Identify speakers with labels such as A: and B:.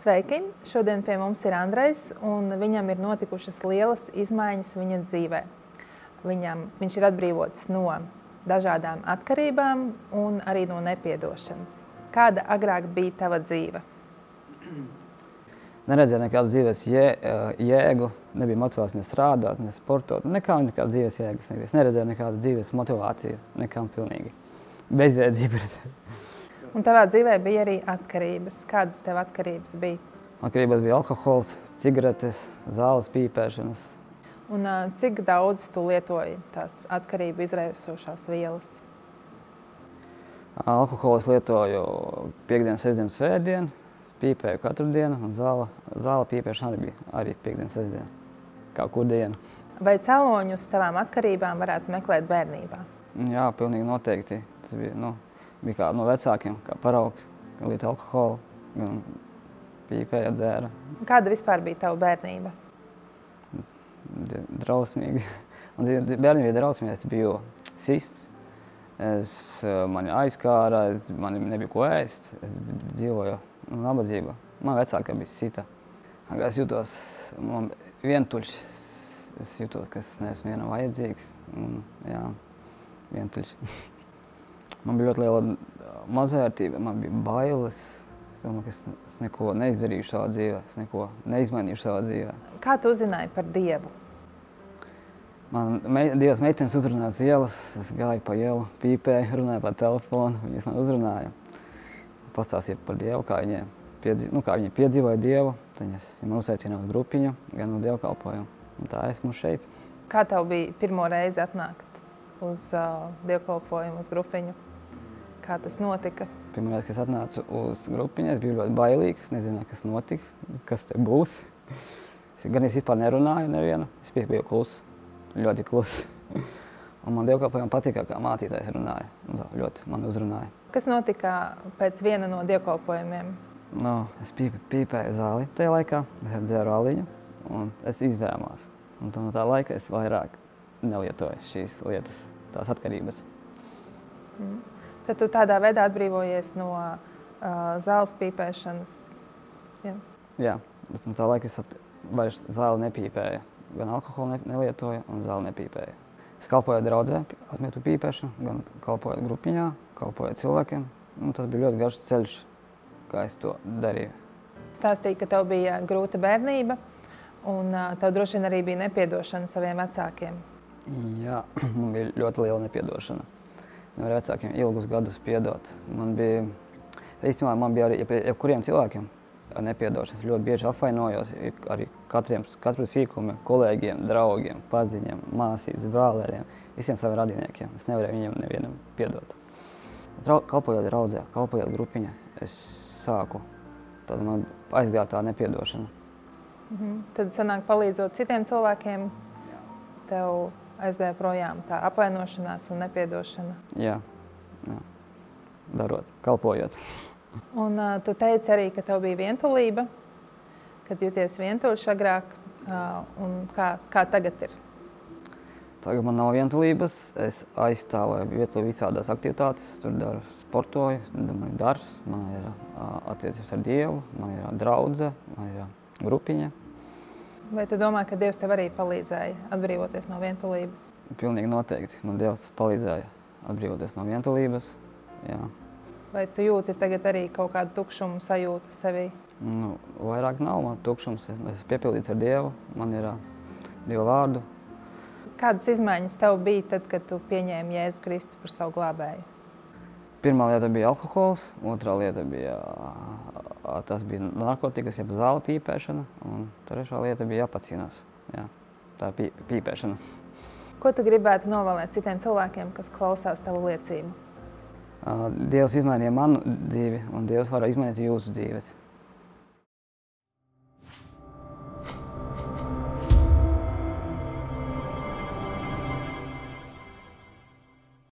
A: Sveiki! Šodien pie mums ir Andrejs, un viņam ir notikušas lielas izmaiņas viņa dzīvē. Viņš ir atbrīvots no dažādām atkarībām un arī no nepiedošanas. Kāda agrāk bija tava dzīve?
B: Neredzēju nekādas dzīves jēgu, nebija motivācija ne strādāt, ne sportot, nekādas dzīves jēgas nebija. Es neredzēju nekādu dzīves motivāciju, nekam pilnīgi. Bezjēdzība.
A: Un tavā dzīvē bija arī atkarības. Kādas tev atkarības bija?
B: Atkarības bija alkohols, cigaretes, zāles pīpēšanas.
A: Un cik daudz tu lietoji tās atkarību izraisošās vielas?
B: Alkoholu es lietoju piekdienu, sestdienu, svētdienu. Es pīpēju katru dienu, un zāle pīpēšana arī bija arī piekdienu, sestdienu. Kā kur dienu.
A: Vai cēloņus tavām atkarībām varētu meklēt bērnībā?
B: Jā, pilnīgi noteikti. Tas bija kā no vecākiem, kā paraugs, gan lieta alkoholu, gan pīpēja, dzēra.
A: Kāda vispār bija tava bērnība?
B: Drausmīgi. Bērnība bija drausmīgi, es biju sists, mani aizkāra, man nebija ko ēst, es dzīvoju nabadzībā. Man vecākā bija sita. Es jūtos vientuļš, es jūtos, ka es neesmu vienam vajadzīgs. Jā, vientuļš. Man bija ļoti liela mazvērtība, man bija bailes. Es domāju, ka es neko neizdarīšu savā dzīvē, es neko neizmainīšu savā dzīvē.
A: Kā tu uzzināji par Dievu?
B: Man Dievs meitenes uzrunāja uz ielas, es gāju pa ielu, pīpēju, runāju pa telefonu, viņas man uzrunāja. Pastāstīja par Dievu, kā viņi piedzīvoja Dievu, tad viņas man uzaicināja uz grupiņu, gan no dievkalpojumu. Un tā esmu šeit.
A: Kā tev bija pirmo reizi atnākt uz dievkalpojumu, uz grupiņu? Kā tas notika?
B: Pirmā reize, kad es atnācu uz grupiņu, es biju ļoti bailīgs, nezināju, kas notiks, kas te būs. Gan es vispār nerunāju nevienu, es biju kluss, ļoti kluss. Un man dievkalpojumā patika, kā mācītājs runāja, ļoti mani uzrunāja.
A: Kas notika pēc viena no dievkalpojumiem?
B: Es pīpēju zāli tajā laikā, es dzēru aliņu, un es izvēmās. Un no tā laika es vairāk nelietoju šīs lietas, tās atkarības.
A: Tad tu tādā veidā atbrīvojies no zāles pīpēšanas?
B: Jā, no tā laika es vairs zāli nepīpēju. Gan alkoholu nelietoju un zāli nepīpēju. Es kalpoju draudzē, atmetu pīpēšanu, gan kalpoju grupiņā, kalpoju cilvēkiem. Tas bija ļoti garš ceļš, kā es to darīju.
A: Stāstīji, ka tev bija grūta bērnība, un tev droši vien arī bija nepiedošana saviem vecākiem.
B: Jā, man bija ļoti liela nepiedošana. Nevar vecākiem ilgus gadus piedot. Man bija arī jebkuriem cilvēkiem ar nepiedošanas. Ļoti bieži apvainojos arī katru sīkumu, kolēģiem, draugiem, paziņiem, māsītes, brālēriem, visiem saviem radiniekiem. Es nevarēju viņiem nevienam piedot. Kalpojot draudzē, kalpojot grupiņā, es sāku, tad man aizgāja tā nepiedošana.
A: Tad sanāk palīdzot citiem cilvēkiem, tev aizgāja projām tā apvainošanās un nepiedošana.
B: Jā, darot, kalpojot.
A: Un tu teici arī, ka tev bija vientulība, kad jūties vientuļš agrāk, un kā tagad ir?
B: Tagad man nav vientulības, es aizstāvoju visādās aktivitātes, tur sportoju, man ir darbs, man ir attiecības ar Dievu, man ir draudze, man ir grupiņa.
A: Vai tu domā, ka Dievs tev arī palīdzēja atbrīvoties no vientulības?
B: Pilnīgi noteikti. Man Dievs palīdzēja atbrīvoties no vientulības, jā.
A: Vai tu jūti tagad arī kaut kādu tukšumu sajūtu sevī?
B: Vairāk nav man tukšums. Es esmu piepildīts ar Dievu, man ir Dieva vārdu.
A: Kādas izmaiņas tev bija tad, kad tu pieņēmi Jēzu Kristu par savu glābēju?
B: Pirmā lieta bija alkohols, otrā lieta bija narkotikas, jeb zāle pīpēšana, un trešā lieta bija jāpacīnās. Jā, tā ir pīpēšana.
A: Ko tu gribētu novēlēt citiem cilvēkiem, kas klausās tavu liecību?
B: Dievs izmainīja manu dzīvi, un Dievs var izmainīt jūsu dzīves.